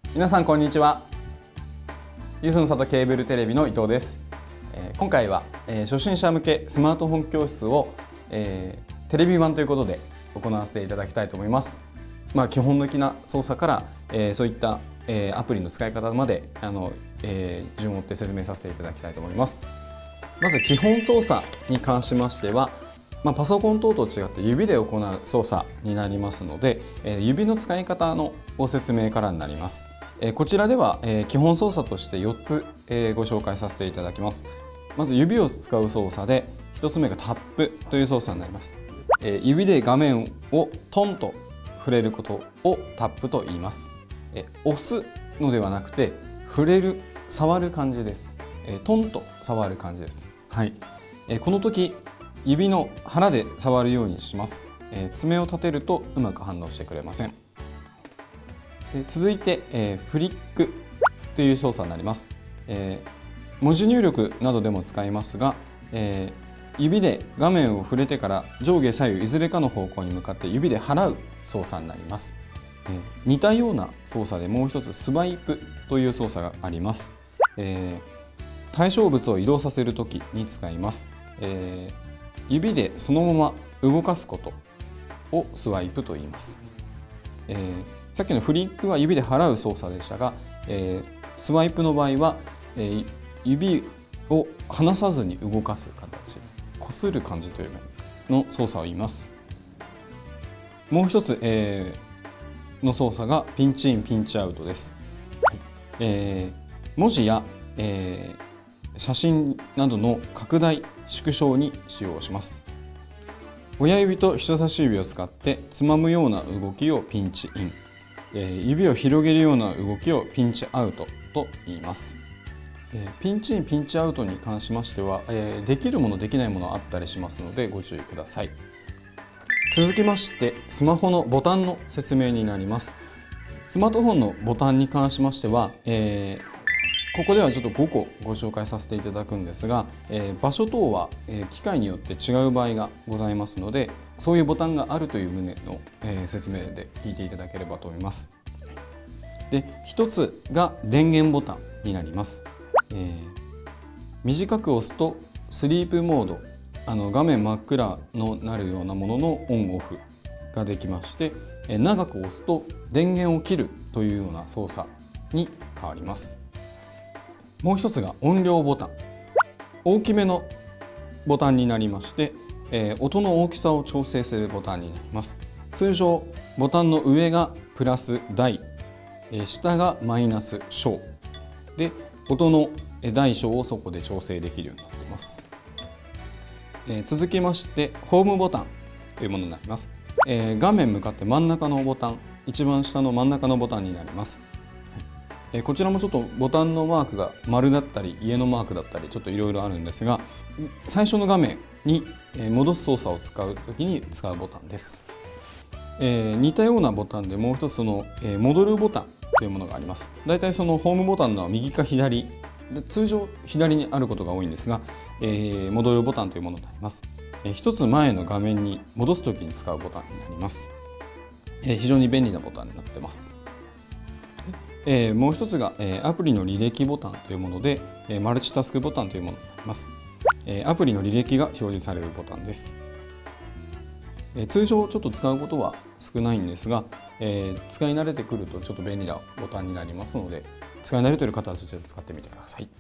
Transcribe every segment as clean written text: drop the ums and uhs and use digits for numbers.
皆さんこんにちは。ゆずの里ケーブルテレビの伊藤です。今回は初心者向けスマートフォン教室をテレビ版ということで行わせていただきたいと思います。基本的な操作からそういったアプリの使い方まで順を追って説明させていただきたいと思います。まず基本操作に関しましては、パソコン等と違って指で行う操作になりますので、指の使い方のご説明からになります。こちらでは基本操作として4つご紹介させていただきます。まず指を使う操作で1つ目がタップという操作になります。指で画面をトンと触れることをタップと言います。押すのではなくて触れる、触る感じです。トンと触る感じです。はい。この時指の腹で触るようにします。爪を立てるとうまく反応してくれません。続いて、フリックという操作になります。文字入力などでも使いますが、指で画面を触れてから上下左右いずれかの方向に向かって指で払う操作になります。似たような操作でもう一つスワイプという操作があります。対象物を移動させるときに使います。指でそのまま動かすことをスワイプと言います。さっきのフリックは指で払う操作でしたが、スワイプの場合は、指を離さずに動かす形、こする感じというの操作を言います。もう一つ、の操作がピンチインピンチアウトです。文字や、写真などの拡大縮小に使用します。親指と人差し指を使ってつまむような動きをピンチイン、指を広げるような動きをピンチアウトと言います。ピンチインピンチアウトに関しましては、できるものできないものあったりしますのでご注意ください。続きましてスマホのボタンの説明になります。スマートフォンのボタンに関しましては、ここではちょっと5個ご紹介させていただくんですが、場所等は機械によって違う場合がございますので、そういうボタンがあるという旨の説明で聞いていただければと思います。で、一つが電源ボタンになります。短く押すとスリープモード、画面真っ暗のなるようなもののオンオフができまして、長く押すと電源を切るというような操作に変わります。もう一つが音量ボタン、大きめのボタンになりまして、音の大きさを調整するボタンになります。通常ボタンの上がプラス大、下がマイナス小で、音の大小をそこで調整できるようになっています。続きましてホームボタンというものになります。画面向かって真ん中のボタン、一番下の真ん中のボタンになります。こちらもちょっとボタンのマークが丸だったり家のマークだったりちょっといろいろあるんですが、最初の画面に戻す操作を使うときに使うボタンです。似たようなボタンでもう一つの戻るボタンというものがあります。だいたいそのホームボタンの右か左で、通常左にあることが多いんですが、戻るボタンというものになります。一つ前の画面に戻すときに使うボタンになります。非常に便利なボタンになっています。もう一つがアプリの履歴ボタンというもので、マルチタスクボタンというものになります。アプリの履歴が表示されるボタンです。通常ちょっと使うことは少ないんですが、使い慣れてくるとちょっと便利なボタンになりますので、使い慣れている方はそちらで使ってみてください。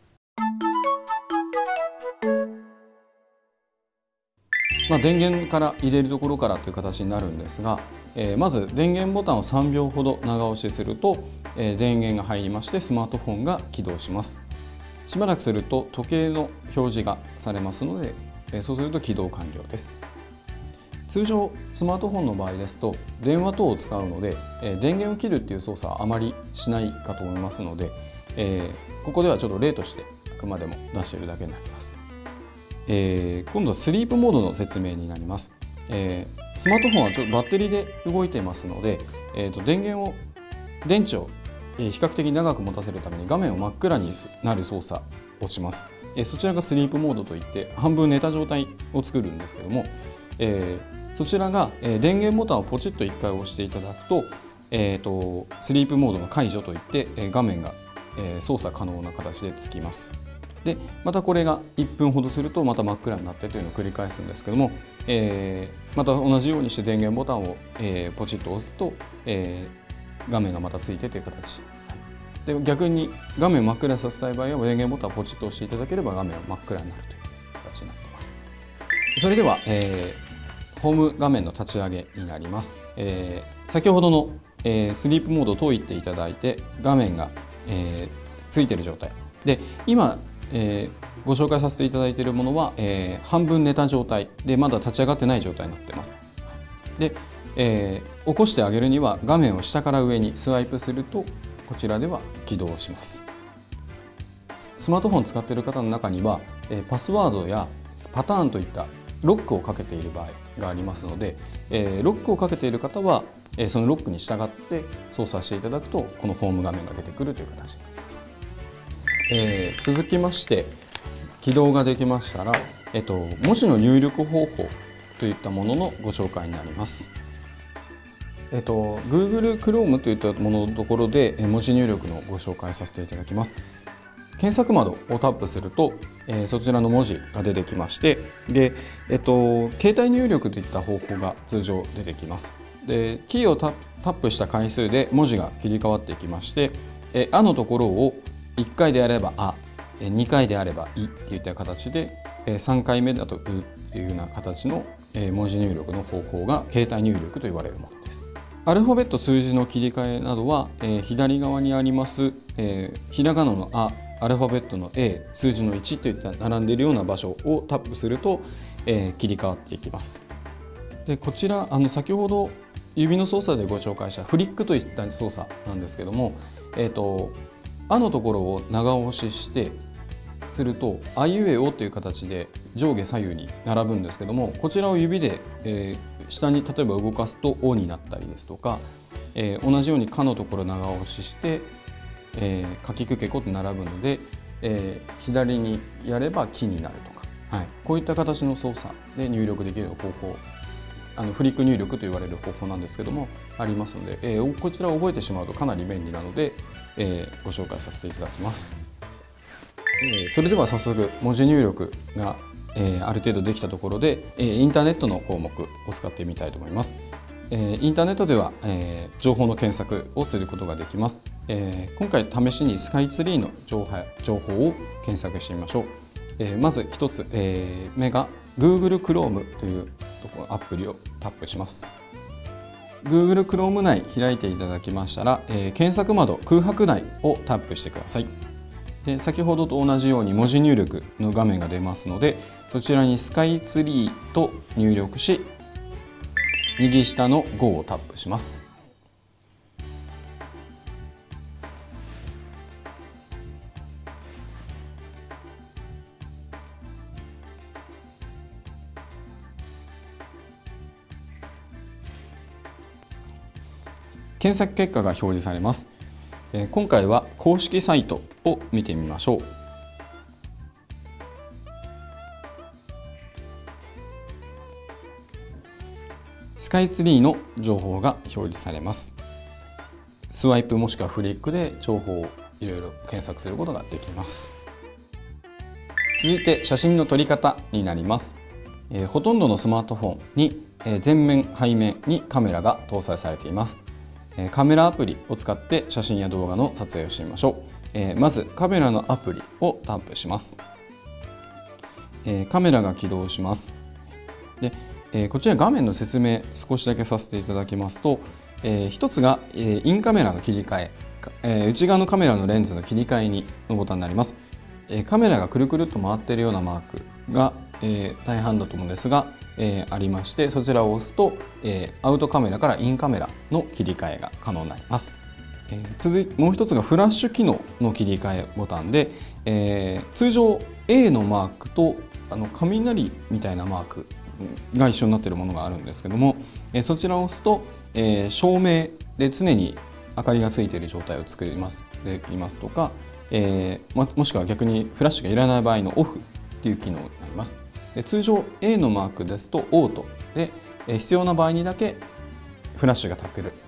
電源から入れるところからという形になるんですが、まず電源ボタンを3秒ほど長押しすると、電源が入りましてスマートフォンが起動します。しばらくすると時計の表示がされますので、そうすると起動完了です。通常スマートフォンの場合ですと電話等を使うので、電源を切るっていう操作はあまりしないかと思いますので、ここではちょっと例としてあくまでも出しているだけになります。今度はスリープモードの説明になります。スマートフォンはちょっとバッテリーで動いていますので、電池を比較的長く持たせるために画面を真っ暗になる操作をします。そちらがスリープモードといって半分寝た状態を作るんですけども、そちらが電源ボタンをポチッと1回押していただくと、 スリープモードの解除といって画面が操作可能な形でつきます。でまたこれが1分ほどするとまた真っ暗になってというのを繰り返すんですけども、また同じようにして電源ボタンをポチッと押すと画面がまたついてという形で、逆に画面を真っ暗にさせたい場合は電源ボタンをポチッと押していただければ画面は真っ暗になるという形になっています。それでは、ホーム画面の立ち上げになります。先ほどの、スリープモードを解いていただいて画面が、ついている状態で、今、ご紹介させていただいているものは、半分寝た状態でまだ立ち上がってない状態になっています。で、起こしてあげるには画面を下から上にスワイプするとこちらでは起動します。スマートフォンを使っている方の中にはパスワードやパターンといったロックをかけている場合がありますので、ロックをかけている方はそのロックに従って操作していただくとこのホーム画面が出てくるという形になります。続きまして起動ができましたら、文字の入力方法といったもののご紹介になります。Google Chrome といったもののところで文字入力のご紹介させていただきます。検索窓をタップすると、そちらの文字が出てきまして、で、携帯入力といった方法が通常出てきます。で、キーをタップした回数で文字が切り替わっていきまして、あのところを1回であればあ、2回であればいといった形で、3回目だとうというような形の文字入力の方法が携帯入力と言われるものです。アルファベット数字の切り替えなどは、左側にあります、ひらがなのあ、アルファベットの A、数字の1といった並んでいるような場所をタップすると、切り替わっていきます。でこちら先ほど指の操作でご紹介したフリックといった操作なんですけども、あのところを長押ししてするとあいうえおという形で上下左右に並ぶんですけども、こちらを指で、下に例えば動かすとおになったりですとか、同じようにかのところ長押ししてかきくけこと並ぶので、左にやればきになるとか、こういった形の操作で入力できる方法、フリック入力と言われる方法なんですけどもありますので、こちらを覚えてしまうとかなり便利なので、ご紹介させていただきます。それでは早速文字入力が、ある程度できたところで、インターネットの項目を使ってみたいと思います。インターネットでは、情報の検索をすることができます。今回試しにスカイツリーの情報を検索してみましょう。まず一つ、目が Google Chrome というアプリをタップします。Google Chrome 内開いていただきましたら、検索窓空白内をタップしてください。で先ほどと同じように文字入力の画面が出ますので、そちらにスカイツリーと入力し、右下の5をタップします。検索結果が表示されます。今回は公式サイトを見てみましょう。スカイツリーの情報が表示されます。スワイプもしくはフリックで情報をいろいろ検索することができます。続いて写真の撮り方になります。ほとんどのスマートフォンに前面背面にカメラが搭載されています。カメラアプリを使って写真や動画の撮影をしてみましょう。まずカメラのアプリをタップします。カメラが起動します。でこちら画面の説明少しだけさせていただきますと、一つがインカメラの切り替え、内側のカメラのレンズの切り替えのボタンになります。カメラがくるくるっと回っているようなマークが大半だと思うんですが、ありまして、そちらを押すとアウトカメラからインカメラの切り替えが可能になります。もう一つがフラッシュ機能の切り替えボタンで、通常 A のマークと雷みたいなマークが一緒になっているものがあるんですけども、そちらを押すと、照明で常に明かりがついている状態を作りますとか、もしくは逆にフラッシュがいらない場合のオフという機能になります。通常 A のマークですとオートで、必要な場合にだけフラッシュが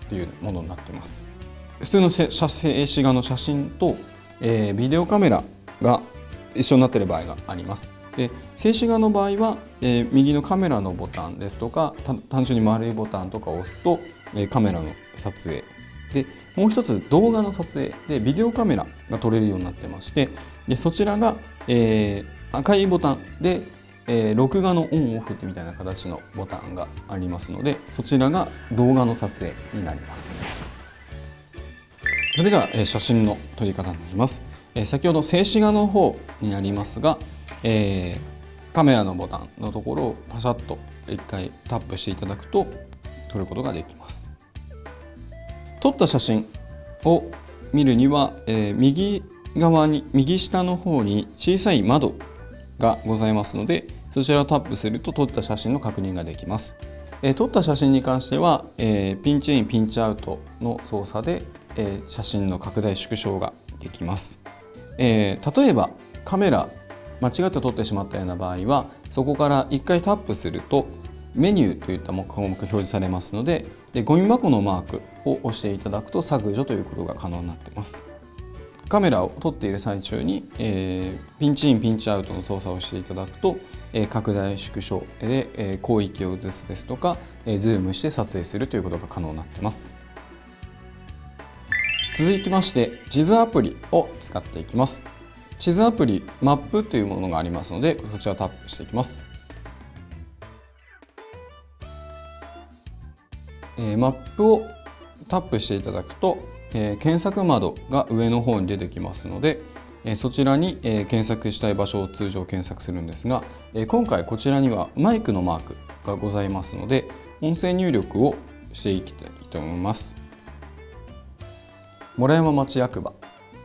というものになっています。普通の静止画の写真と、ビデオカメラが一緒になっている場合があります。で、静止画の場合は、右のカメラのボタンですとか単純に丸いボタンとかを押すと、カメラの撮影で、もう一つ動画の撮影でビデオカメラが撮れるようになってまして、でそちらが、赤いボタンで、録画のオンオフみたいな形のボタンがありますので、そちらが動画の撮影になります。それでは、写真の撮り方になります。先ほど静止画の方になりますが、カメラのボタンのところをパシャッと一回タップしていただくと撮ることができます。撮った写真を見るには、右下の方に小さい窓がございますので、そちらをタップすると撮った写真の確認ができます。撮った写真に関しては、ピンチインピンチアウトの操作で、写真の拡大縮小ができます。例えばカメラ間違って撮ってしまったような場合は、そこから1回タップするとメニューといった項目が表示されますので、ゴミ箱のマークを押していただくと削除ということが可能になっています。カメラを撮っている最中に、ピンチインピンチアウトの操作をしていただくと、拡大縮小で、広域を移すですとか、ズームして撮影するということが可能になっています。続きまして地図アプリを使っていきます。地図アプリマップというものがありますので、そちらをタップしていきます。マップをタップしていただくと、検索窓が上の方に出てきますので、そちらに、検索したい場所を通常検索するんですが、今回こちらにはマイクのマークがございますので、音声入力をしていきたいと思います。村山町役場、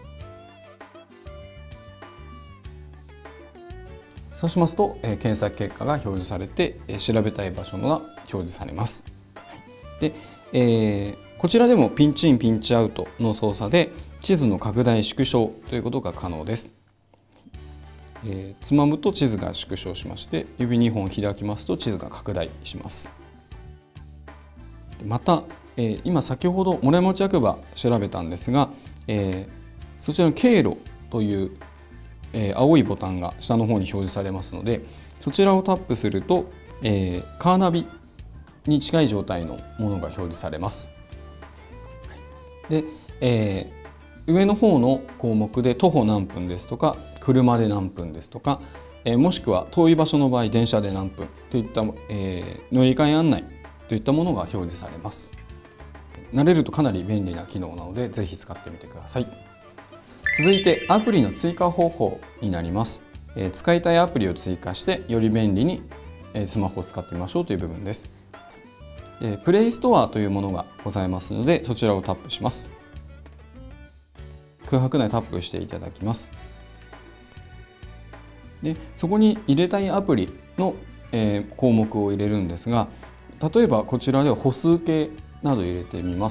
そうしますと、検索結果が表示されて、調べたい場所が表示されます。で、こちらでもピンチインピンチアウトの操作で地図の拡大縮小ということが可能です。つまむと地図が縮小しまして、指2本開きますと地図が拡大します。また、今先ほど村山町役場調べたんですが、そちらの経路という、青いボタンが下の方に表示されますので、そちらをタップすると、カーナビに近い状態のものが表示されます。で、上の方の項目で徒歩何分ですとか車で何分ですとか、もしくは遠い場所の場合電車で何分といった、乗り換え案内といったものが表示されます。慣れるとかなり便利な機能なので、ぜひ使ってみてください。続いてアプリの追加方法になります。使いたいアプリを追加してより便利にスマホを使ってみましょうという部分です。プレイストアというものがございますので、そちらをタップします。空白内タップしていただきます。で、そこに入れたいアプリの、項目を入れるんですが、例えばこちらでは歩数計など入れてみます。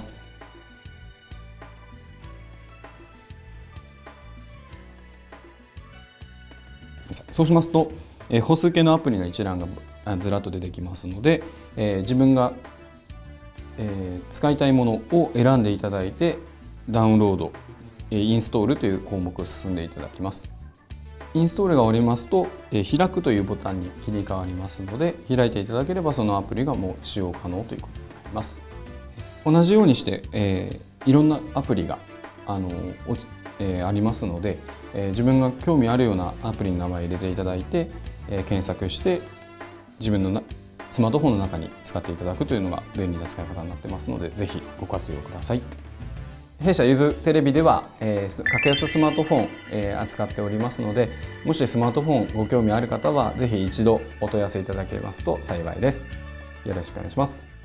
そうしますと、歩数計のアプリの一覧がずらっと出てきますので、自分が、使いたいものを選んでいただいてダウンロード、インストールという項目を進んでいただきます。インストールが終わりますと、開くというボタンに切り替わりますので、開いていただければそのアプリがもう使用可能ということになります。同じようにして、いろんなアプリがありますので、自分が興味あるようなアプリの名前を入れていただいて、検索して自分のスマートフォンの中に使っていただくというのが便利な使い方になってますので、ぜひご活用ください。弊社ゆずテレビでは、格安スマートフォン、扱っておりますので、もしスマートフォンご興味ある方はぜひ一度お問い合わせいただけますと幸いです。よろしくお願いします。